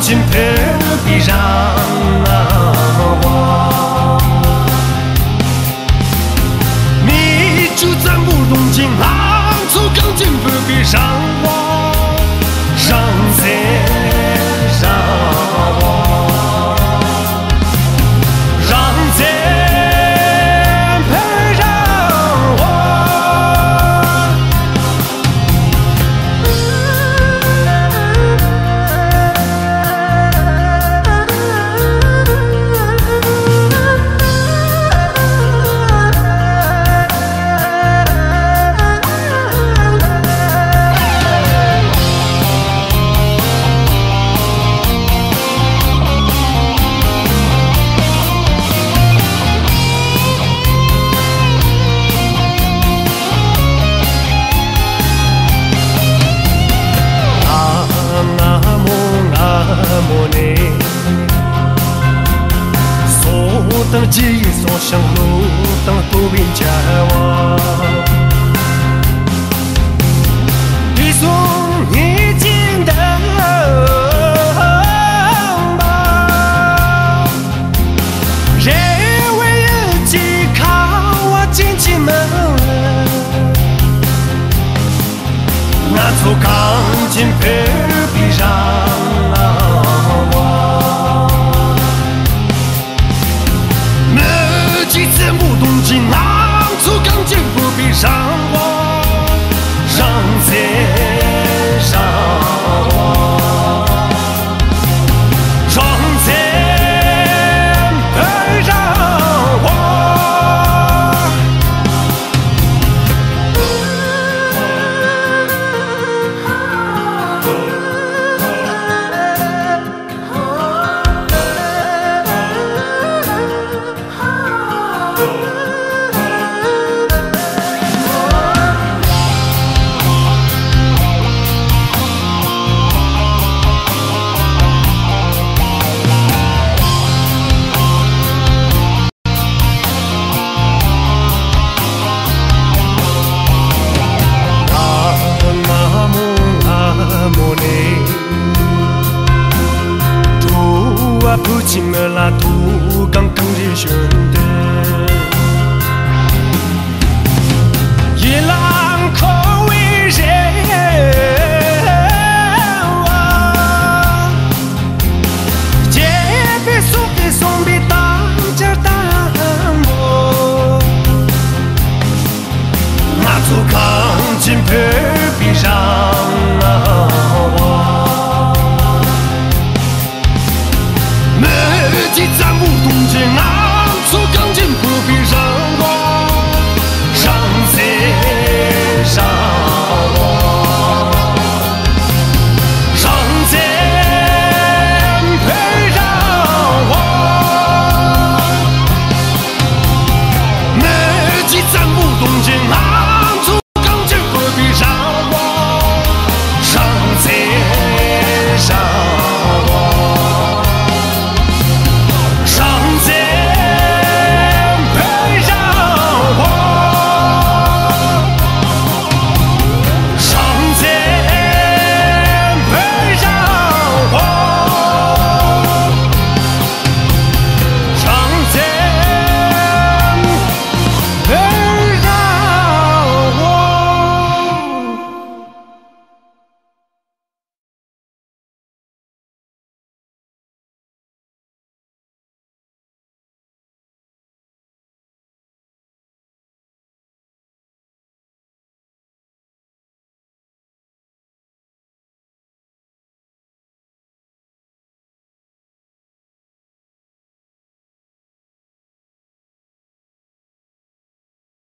金盆必让我，你就咱不动静，昂出钢筋不必让我，让谁让我，让谁陪让我。当记忆所向路，当不并前往。一送一尽的吧，人为日记靠我进进门，那座钢筋盆必让。几次不动静，昂出钢筋不必让我，让谁让我，让谁陪让我。不经了那土刚刚的选的，一浪可为人啊，借笔送笔送笔当家当我，那座钢筋盆必让。